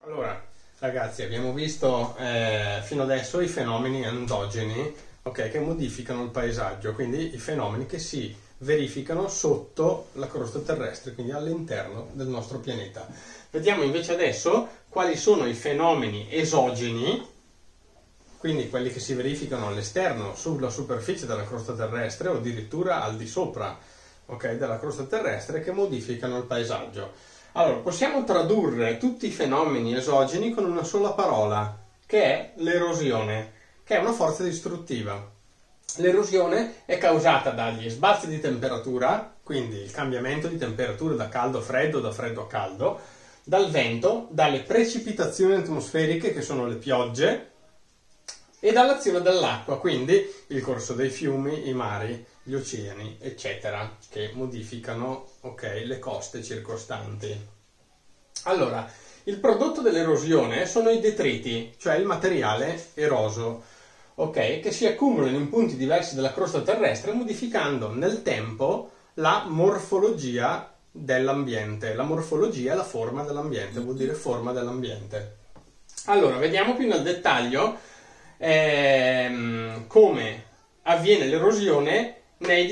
Allora, ragazzi, abbiamo visto fino adesso i fenomeni endogeni, ok, che modificano il paesaggio, quindi i fenomeni che si verificano sotto la crosta terrestre, quindi all'interno del nostro pianeta. Vediamo invece adesso quali sono i fenomeni esogeni, quindi quelli che si verificano all'esterno, sulla superficie della crosta terrestre o addirittura al di sopra, ok, della crosta terrestre, che modificano il paesaggio. Allora, possiamo tradurre tutti i fenomeni esogeni con una sola parola, che è l'erosione, che è una forza distruttiva. L'erosione è causata dagli sbalzi di temperatura, quindi il cambiamento di temperatura da caldo a freddo, da freddo a caldo, dal vento, dalle precipitazioni atmosferiche, che sono le piogge, e dall'azione dell'acqua, quindi il corso dei fiumi, i mari, gli oceani, eccetera, che modificano, ok, le coste circostanti. Allora, il prodotto dell'erosione sono i detriti, cioè il materiale eroso, ok, che si accumulano in punti diversi della crosta terrestre, modificando nel tempo la morfologia dell'ambiente. La morfologia è la forma dell'ambiente, vuol dire forma dell'ambiente. Allora, vediamo più nel dettaglio come avviene l'erosione nei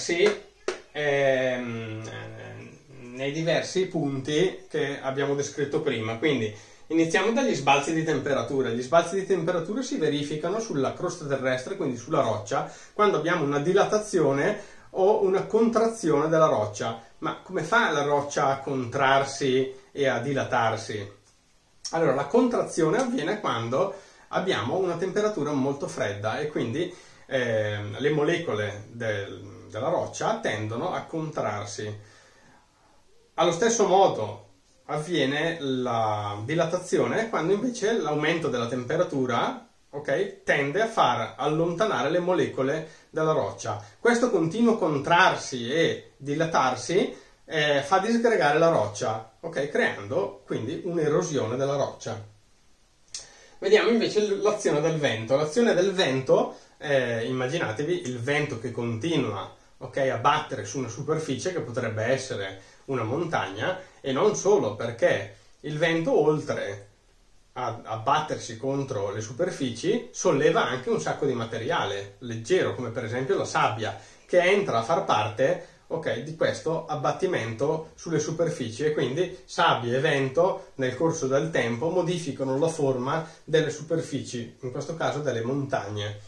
diversi punti che abbiamo descritto prima. Quindi iniziamo dagli sbalzi di temperatura. Gli sbalzi di temperatura si verificano sulla crosta terrestre, quindi sulla roccia, quando abbiamo una dilatazione o una contrazione della roccia. Ma come fa la roccia a contrarsi e a dilatarsi? Allora, la contrazione avviene quando abbiamo una temperatura molto fredda e quindi le molecole della roccia tendono a contrarsi. Allo stesso modo avviene la dilatazione quando invece l'aumento della temperatura, ok, tende a far allontanare le molecole dalla roccia. Questo continuo contrarsi e dilatarsi fa disgregare la roccia, ok, creando quindi un'erosione della roccia. Vediamo invece l'azione del vento. L'azione del vento, immaginatevi il vento che continua, ok, a battere su una superficie che potrebbe essere una montagna, e non solo, perché il vento, oltre a battersi contro le superfici, solleva anche un sacco di materiale leggero, come per esempio la sabbia, che entra a far parte, ok, di questo abbattimento sulle superfici, e quindi sabbia e vento nel corso del tempo modificano la forma delle superfici, in questo caso delle montagne.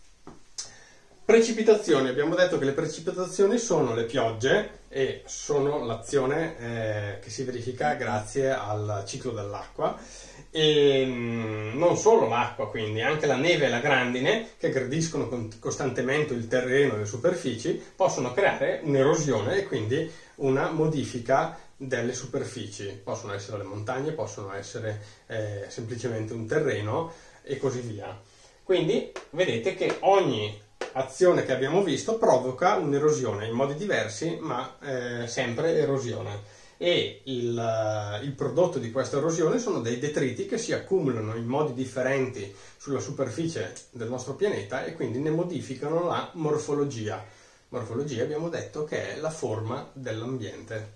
Precipitazioni. Abbiamo detto che le precipitazioni sono le piogge e sono l'azione che si verifica grazie al ciclo dell'acqua, e non solo l'acqua, quindi anche la neve e la grandine, che aggrediscono costantemente il terreno e le superfici, possono creare un'erosione e quindi una modifica delle superfici. Possono essere le montagne, possono essere semplicemente un terreno e così via. Quindi vedete che ogni azione che abbiamo visto provoca un'erosione in modi diversi, ma sempre erosione. E il prodotto di questa erosione sono dei detriti che si accumulano in modi differenti sulla superficie del nostro pianeta e quindi ne modificano la morfologia. Morfologia abbiamo detto che è la forma dell'ambiente.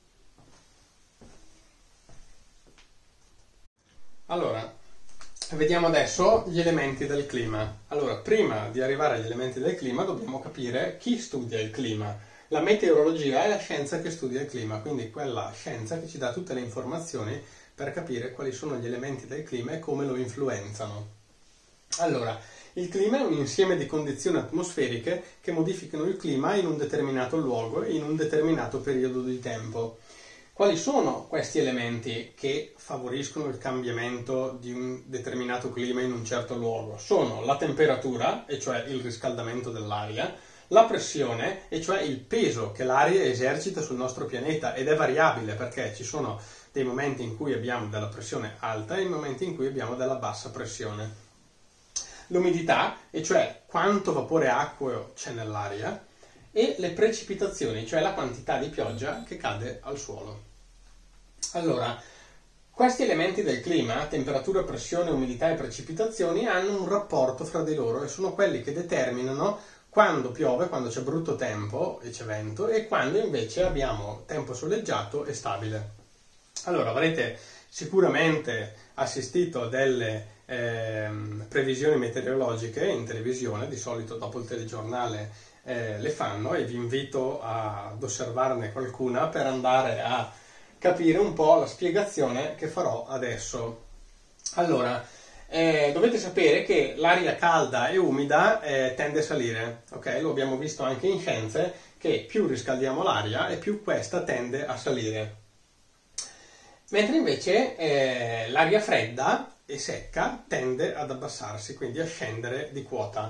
Allora, vediamo adesso gli elementi del clima. Allora, prima di arrivare agli elementi del clima dobbiamo capire chi studia il clima. La meteorologia è la scienza che studia il clima, quindi quella scienza che ci dà tutte le informazioni per capire quali sono gli elementi del clima e come lo influenzano. Allora, il clima è un insieme di condizioni atmosferiche che modificano il clima in un determinato luogo e in un determinato periodo di tempo. Quali sono questi elementi che favoriscono il cambiamento di un determinato clima in un certo luogo? Sono la temperatura, e cioè il riscaldamento dell'aria, la pressione, e cioè il peso che l'aria esercita sul nostro pianeta, ed è variabile perché ci sono dei momenti in cui abbiamo della pressione alta e momenti in cui abbiamo della bassa pressione. L'umidità, e cioè quanto vapore acqueo c'è nell'aria, e le precipitazioni, cioè la quantità di pioggia che cade al suolo. Allora, questi elementi del clima, temperatura, pressione, umidità e precipitazioni, hanno un rapporto fra di loro e sono quelli che determinano quando piove, quando c'è brutto tempo e c'è vento, e quando invece abbiamo tempo soleggiato e stabile. Allora, avrete sicuramente assistito a delle previsioni meteorologiche in televisione, di solito dopo il telegiornale le fanno, e vi invito ad osservarne qualcuna per andare a capire un po' la spiegazione che farò adesso. Allora, dovete sapere che l'aria calda e umida tende a salire, ok? Lo abbiamo visto anche in scienze, che più riscaldiamo l'aria e più questa tende a salire. Mentre invece l'aria fredda e secca tende ad abbassarsi, quindi a scendere di quota.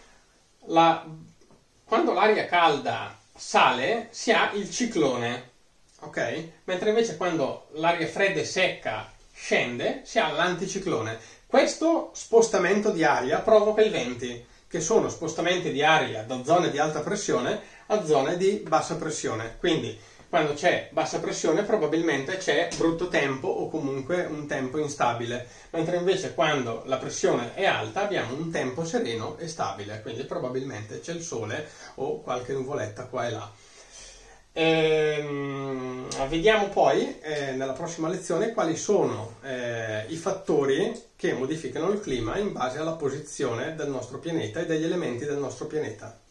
Quando l'aria calda sale si ha il ciclone, ok? Mentre invece quando l'aria fredda e secca scende si ha l'anticiclone. Questo spostamento di aria provoca i venti, che sono spostamenti di aria da zone di alta pressione a zone di bassa pressione. Quindi quando c'è bassa pressione probabilmente c'è brutto tempo o comunque un tempo instabile, mentre invece quando la pressione è alta abbiamo un tempo sereno e stabile, quindi probabilmente c'è il sole o qualche nuvoletta qua e là. Vediamo poi nella prossima lezione quali sono i fattori che modificano il clima in base alla posizione del nostro pianeta e degli elementi del nostro pianeta.